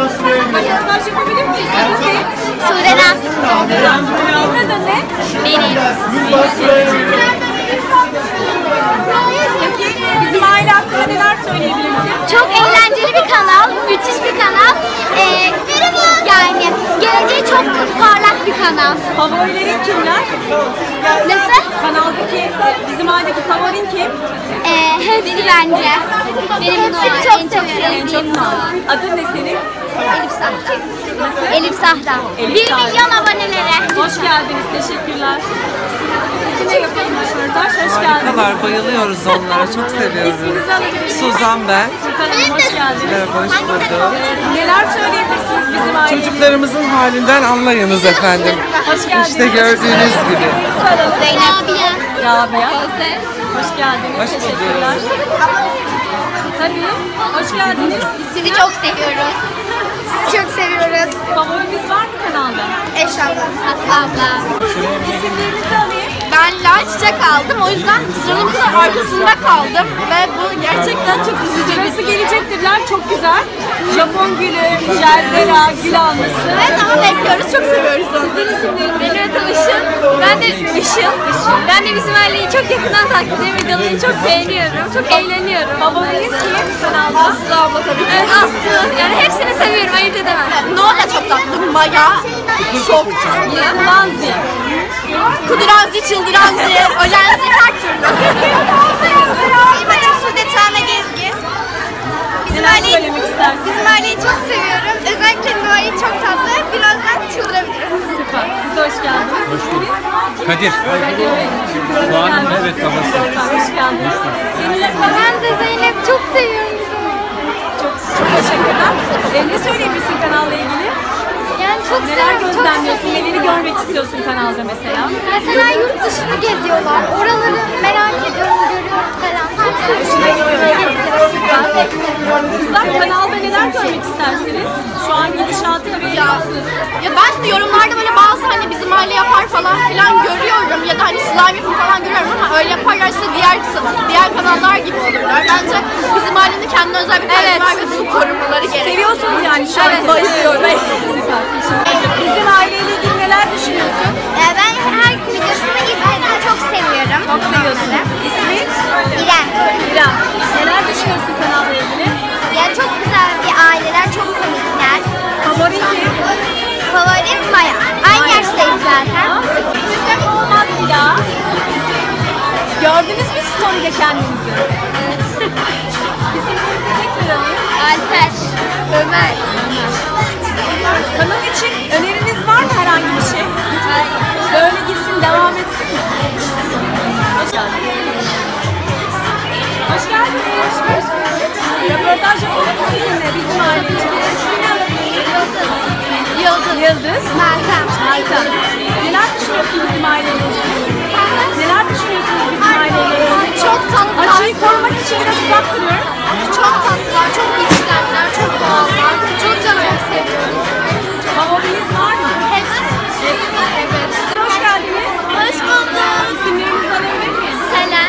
Röportaj yapabilir miyiz? Sude Naz. Senin adın ne? Benim. Peki bizim aile hakkında neler söyleyebilirsin? Çok eğlenceli bir kanal, müthiş bir kanal. Yani geleceği çok parlak bir kanal. Favorilerin kimler? Nasıl? Kanaldaki, bizim ailedeki favorin kim? Hepsi bence. Benim hepsini çok seviyorum. En çok adın ne senin? Elif Sahda. Elif Sahda. 1 milyon abonelere. Hoş geldiniz, teşekkürler. Sizinle yapalım röportaj, hoş geldiniz. Harikalar, bayılıyoruz onlara, çok seviyoruz. İsminizi alabilir miyim? Suzan ben. Sultan Hanım, hoş geldiniz. Merhaba, hoş bulduk. Neler söyleyebilirsiniz bizim ailemize? Çocuklarımızın halinden anlayınız efendim. Hoş geldiniz. İşte gördüğünüz gibi. Zeynep. Rabia. Hoş geldiniz. Hoş bulduk. Teşekkürler. Tabii. Hoş geldiniz. Sizi çok seviyoruz. Sizi çok seviyoruz. Favoriniz var mı kanalda? Eşallah. Abla. İsimlerinizi alayım. Ben Lal Çiçek aldım. O yüzden sıranın kadar arkasında kaldım. Ve bu gerçekten çok üzücü. Sırası gelecektirler. Çok güzel. Japon gülü, Jeldera, gül alması. Evet ama bekliyoruz. Çok seviyoruz onu. Benim adım Işıl. Ben de Işıl. Ben de bizim aileyi çok yakından takip ediyorum. Videolarını çok beğeniyorum. Çok eğleniyorum. Favoriniz kim kanalda? Aslı abla tabii ki. Evet Aslı. Yani hepsini seviyorum. Ayırt edemem. Noah da çok tatlı. Maya çok tatlı. Lanzi. Kuduranzi, çıldıranzi, ölenzi her türlü. Benim adım Sude Tane Gezgin. Neler söylemek istersiniz? Bizim aileyi çok seviyorum. Özellikle Noah'yı çok tatlı. Birazdan çıldırabilirim. Süper. Siz de hoş geldiniz. Hoş bulduk. Kadir. Kadir Bey. Doğan'ın evet babası. Hoş geldiniz. Senin ismin? Ben de Zeynep çok seviyorum bizi. Çok teşekkürler. Ne söyleyebilirsin kanalla ilgili? Yani çok Neler seviyorum. gözlemliyorsun? Neleri görmek istiyorsun kanalda mesela? Mesela yurt dışını geziyorlar. Oraları merak ediyorum, görüyorum falan. Hoşuna gidiyor. Kızlar kanalda neler görmek istersiniz? Şu an gidişatını biliyor musunuz? Ya ben şimdi yorumlarda böyle bazı hani bizim aile yapar falan filan görüyorum ya da hani slime yapın falan görüyorum ama öyle yaparlarsa diğer kanallar gibi olurlar. Bence bizim ailenin kendine özel bir tarzı var ve bunu korumaları gerekiyor. Seviyorsunuz yani şu an. Evet. Bayılıyorum. Süper. Bizim aileyle ilgili neler düşünüyorsun? Ben her videosunu izledim, çok seviyorum. Çok seviyorsun. İsmin? İrem. İrem. Neler düşünüyorsun kanalla ilgili? Ya çok güzel bir aileler, çok komikler. Favorin kim? Favorim Maya. Aynı yaştayız zaten. Sizden olmaz ya. Gördünüz mü story'de kendinizi? İsimlerinizi tekrar alayım. Alper. Ömer. Kanal için öneriniz var mı herhangi bir şey? Böyle gitsin, devam etsin mi? Hoş geldiniz. Hoş geldiniz. Röportaj yapalım mı sizinle? Bizim ailece. İsmini alabilir Yıldız. Yıldız. Meltem. Harika. Neler düşünüyorsunuz bizim aileyle ilgili? Neler düşünüyorsunuz bizim aileyle ilgili? Çok tatlılar. Açıyı korumak için biraz uzak duruyorum. Çok tatlılar, çok içtenler, çok doğallar. Çok çok seviyoruz. Favoriniz var mı? Hepsi. Evet. Hoş geldiniz. Hoş bulduk. İsimlerinizi alabilir miyiz? Selen.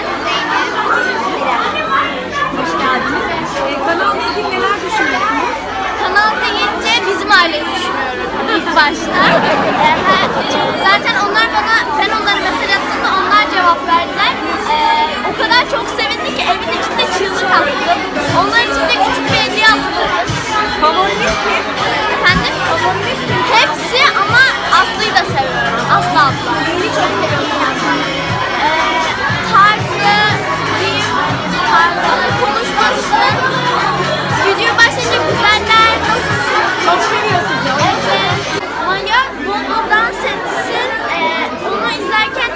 Hoş geldiniz. Kanalla ilgili neler düşünüyorsunuz? Kanal deyince bizim aileyi düşünüyorum ilk başta. Zaten onlar bana, ben onlara mesaj attığımda onlar cevap verdiler. O kadar çok sevindi ki evin içinde çığlık attım. Onlar için de küçük bir hediye hazırladım. Favoriniz kim? Efendim? Favoriniz kim? Hepsi ama Aslı'yı da seviyorum. Aslı abla. Beni çok seviyorum. Tarzı, diyeyim, konuşması, video başlayınca güzeller, nasılsın? Çok seviyorsunuz ya. Evet. Maya bunu dans etsin. Onu izlerken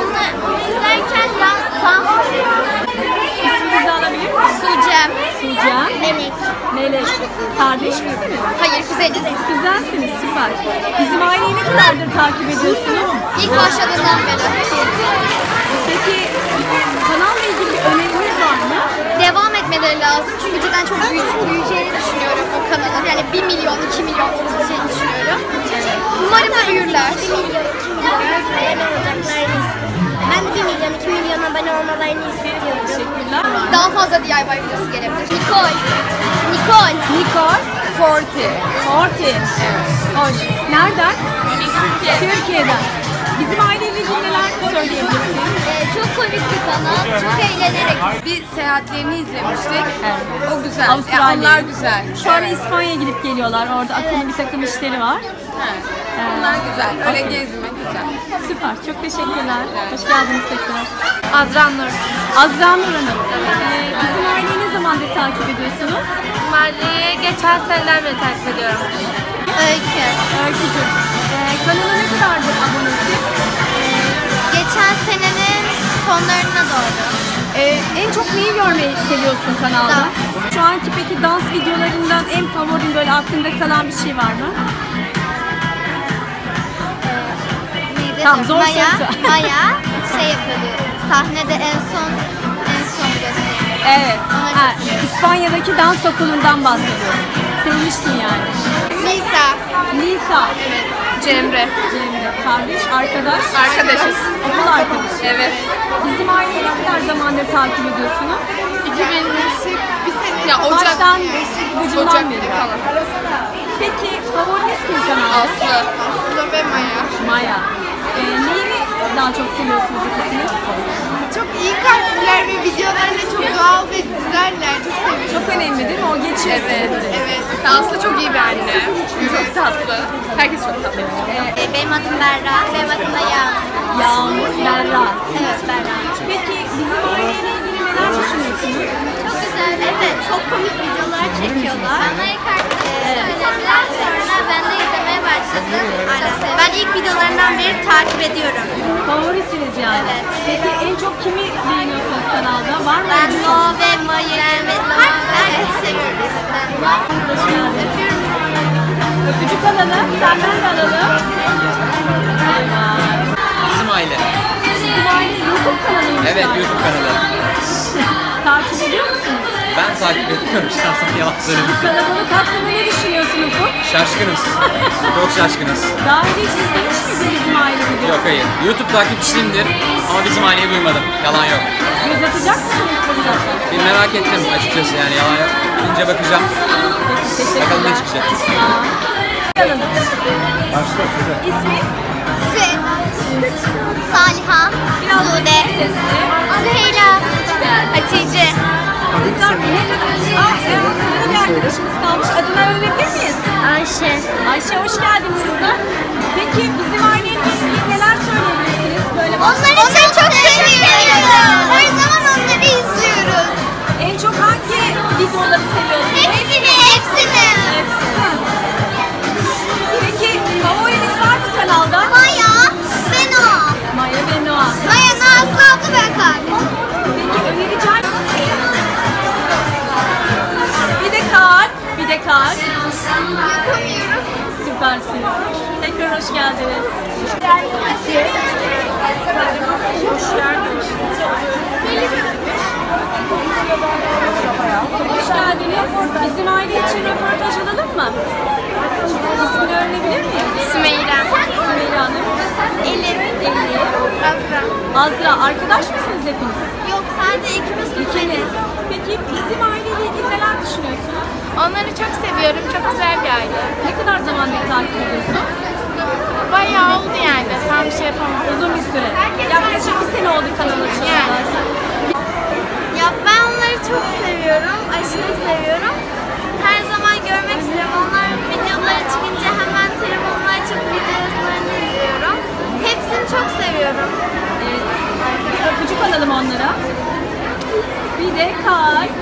dans ediyorum. İsminizi alabilir miyiz? Sucem. Sucan. Melek. Melek. Kardeş misiniz? Hayır, güzeliz. Güzelsiniz, süper. Bizim aileyi ne kadardır takip ediyorsunuz? İlk başladığından beri. Peki kanalla ilgili bir öneriniz var mı? Devam etmeleri lazım çünkü cidden çok büyüyeceğini düşünüyorum o kanalın. Yani 1 milyon, 2 milyon olabileceğini düşünüyorum. Umarım büyürler. 1 milyon, 2 milyon abone olacaklarını ben de 1 milyon, 2 milyon abone olmalarını istiyorum. Teşekkürler. Daha fazla DIY videosu gelebilir. Nicole. Nikol. Forty. Evet. Hoş. Nereden? Türkiye'den. Bizim aileyle ilgili neler söyleyebilirsin? Çok komik bir kanal. Çok eğlenerek. Bir seyahatlerini izlemiştik. O güzel. Avustralya. Onlar güzel. Sonra İspanya'ya gidip geliyorlar. Orada akıllı bir takım işleri var. Onlar güzel. Öyle gezmek güzel. Süper. Çok teşekkürler. Hoş geldiniz tekrar. Azra Nur. Azra Nur Hanım. Bizim aileyi ne zamandır takip ediyorsunuz? Mali'yi geçen seneden beri takip ediyorum. Öykü. Öykücüm. Kanala ne kadardır abonesi? Geçen senenin sonlarına doğru. En çok neyi görmeyi seviyorsun kanalda? Dans. Şu anki peki dans videolarından en favorin böyle aklında kalan bir şey var mı? Neydi? Tamam, zor Maya, soru. Maya şey yapıyordu. Sahnede en son gösteriyor. Evet. Ona Ha, gösteriyor. İspanya'daki dans okulundan bahsediyorum. Sevmiştin yani. Nisa. Nisa. Cemre. Cemre. Kardeş, arkadaş. Arkadaşız. Okul arkadaşı. Evet. Bizim aileyi ne kadar zamandır takip ediyorsunuz? 2000'lik bir sene. Ya Baştan, ucundan beri. falan. Peki favoriniz kim kanalda? Aslı ve Maya. Maya. Neyini daha çok seviyorsunuz ikisini? Çok iyi kalpliler ve videolarında çok doğal ve güzeller. Çok seviyorum. Çok önemli değil mi? O geçiyor. Evet. Aslı çok iyi bir anne. Çok tatlı. Herkes çok tatlı. Benim adım Berra. Benim adım da Yağmur. Yağmur, Berra. Evet Berra. Peki bizim aileyle ilgili neler düşünüyorsunuz? Çok güzel. Evet. Çok komik videolar çekiyorlar. Bana ilk söylediler. Sonra ben de izlemeye başladım. Ben ilk videolarından beri takip ediyorum. Favorisiniz yani. Evet. Peki en çok kimi beğeniyorsunuz kanalda? Var mı? Ben No ve Maya'yı ve herkesi seviyorum. Öpüyorum. Öpücük alalım. Senden de alalım. Bizim aile. Bizim aile YouTube kanalıymış. Evet, galiba. YouTube kanalı. Takip ediyor musunuz? Ben takip ediyorum. Şahsen yalan söylemişim. Kalabalık hakkında ne düşünüyorsunuz bu? Şaşkınız. Çok şaşkınız. Daha önce hiç izlemiş miydiniz bizim aile videosu? Yok hayır. YouTube takipçisiyimdir ama bizim aileyi duymadım. Yalan yok. Göz atacak mısınız burada? Bir merak ettim açıkçası yani yalan yok. Gidince bakacağım. Bakalım ne çıkacak. İsmi? Saliha, Sude, Süheyla, Hatice. Bir arkadaşımız kalmış. Adını öğrenebilir miyiz? Ayşe. Ayşe hoş geldiniz kızlar. Peki bizim aileyle ilgili neler söyleyebilirsiniz? Böyle Onları çok seviyoruz. Her zaman onları izliyoruz. en çok hangi videoları seviyorsunuz? Hepsini. Peki favoriniz var mı kanalda? Maya ve Noah. Maya ve Noah. Maya, Noah, Aslı abla ve kardeş. Peki önereceğim. Bir de kalp. Bir de kalp. Yapamıyorum. Süpersiniz. Tekrar hoş geldiniz. Hoş geldiniz. Bizim aile için röportaj alalım mı? İsmini öğrenebilir miyim? Sümeyra. Sümeyra Hanım. Elif. Azra. Azra. Arkadaş mısınız hepiniz? Yok, sadece ikimiz İkiniz. Peki bizim aileyle ilgili neler düşünüyorsunuz? Onları çok seviyorum. Çok güzel bir aile. Ne kadar zamandır takip ediyorsun? Bayağı oldu yani. Tam bir şey yapamam. Uzun bir süre. Yaklaşık bir sene oldu kanal açıldı. Yani. Ya ben onları çok seviyorum. Aşırı seviyorum. Her zaman görmek istiyorum. Onların videoları çıkınca hemen telefonumu açıp videolarını izliyorum. Hepsini çok seviyorum. Bir öpücük alalım onlara. Bir de kalp.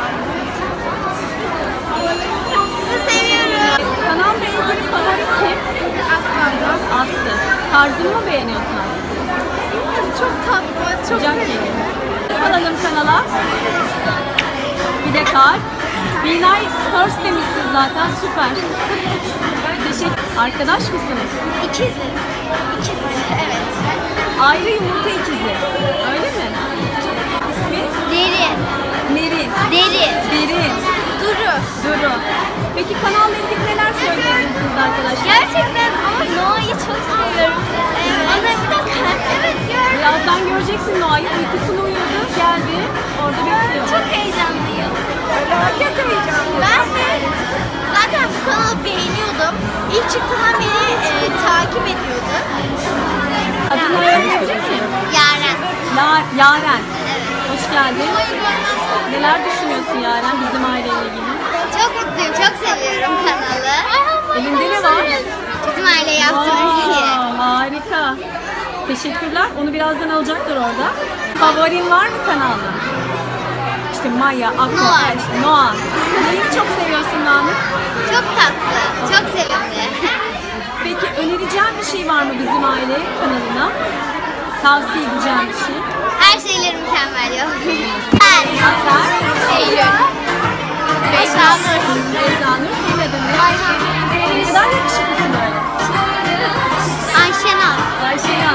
Sizi seviyorum. Kanalla ilgili favori kim? Aslı. Tarzını mı beğeniyorsun Aslı? Çok tatlı, çok Sıcak geliyor. Alalım kanala. Bir de kalp. Be nice first demişsin zaten, süper. Teşekkür. Arkadaş mısınız? İkiziz. İkiziz, evet. Ayrı yumurta ikizi. Öyle mi? İsmi? Derin. Nerin. Derin. Derin. Duru. Duru. Peki kanalla ilgili neler söyleyebilirsiniz arkadaşlar? Gerçekten ama Noah'yı çok seviyorum. Evet. Ona bir dakika. Evet, gördüm. Birazdan göreceksin Noah'yı. Uykusunu uyudu. Geldi. Orada bekliyor. Çok heyecanlıyım. Çok heyecanlıyım. Ben de. Zaten bu kanalı beğeniyordum. İlk çıktığından beri takip ediyordum. Adını öğrenebilir miyim? Yaren. Yaren. Evet. Hoş geldin. Neler düşünüyorsun Yaren bizim aileyle ilgili? Çok mutluyum, çok seviyorum kanalı. Elinde ne var? Bizim aile yaptığımız iyi. Harika. Teşekkürler. Onu birazdan alacaklar orada. Favorin var mı kanalda? İşte Maya, Aqua, Noah. işte Noah. Neyi çok seviyorsun Namık? Çok tatlı, çok sevimli. Peki önereceğin bir şey var mı bizim aile kanalına? Tavsiye edeceğim bir şey. Her şeyleri mükemmel ya. Ben. Asar, Eylül. Beyzanur. Beyzanur, senin adın ne? Ne kadar yakışıklısın böyle. Ayşenaz. Ayşeyan.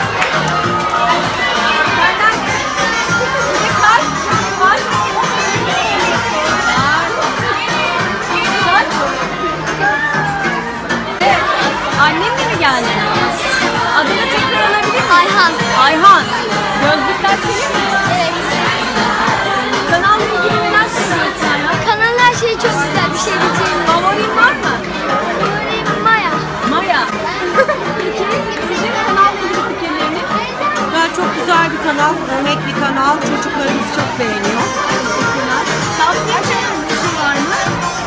Senden bir de kaç var? Kaç? Evet. Annenle mi geldin? Adını tekrar alabilir miyim? Ayhan. Ayhan. Gözlükler senin mi? Evet. Kanalla ilgili neler söylüyorsun Ayhan? Kanalın her şeyi çok güzel bir şey diyeceğim. Favorin var mı? Favorim Maya. Maya. Peki sizin kanalla ilgili fikirleriniz? Çok güzel bir kanal, örnek bir kanal. Çocuklarımız çok beğeniyor. Teşekkürler. Tavsiye edeceğiniz bir şey var mı?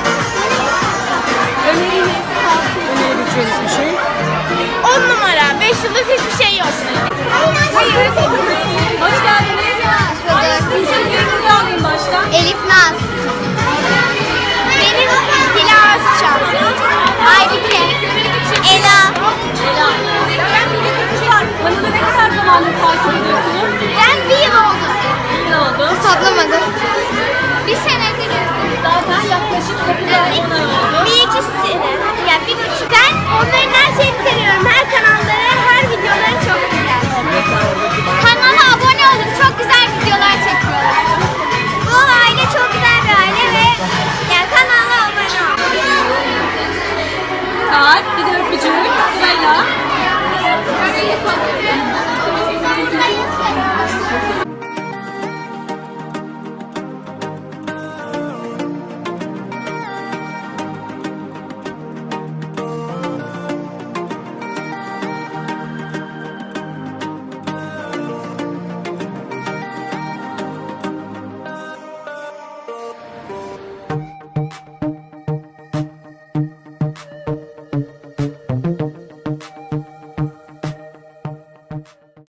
Öneriniz, tavsiye Önerebileceğiniz bir şey. 10 numara. 5 yıldız hiçbir şey yok. Hayır. Hoş geldiniz. İsimlerinizi alayım baştan. Elif Naz. Benim Dilara Sıçan. Aybike. Ela. Ela. Kızlar, kanalı ne kadar zamandır takip ediyorsunuz? Ben bir yıl oldu. Ne oldu? Hesaplamadım. Bir senedir. Zaten yaklaşık 9 ay oldu. Bir iki sene. Ya bir buçuk. Ben onların her şeyini seviyorum.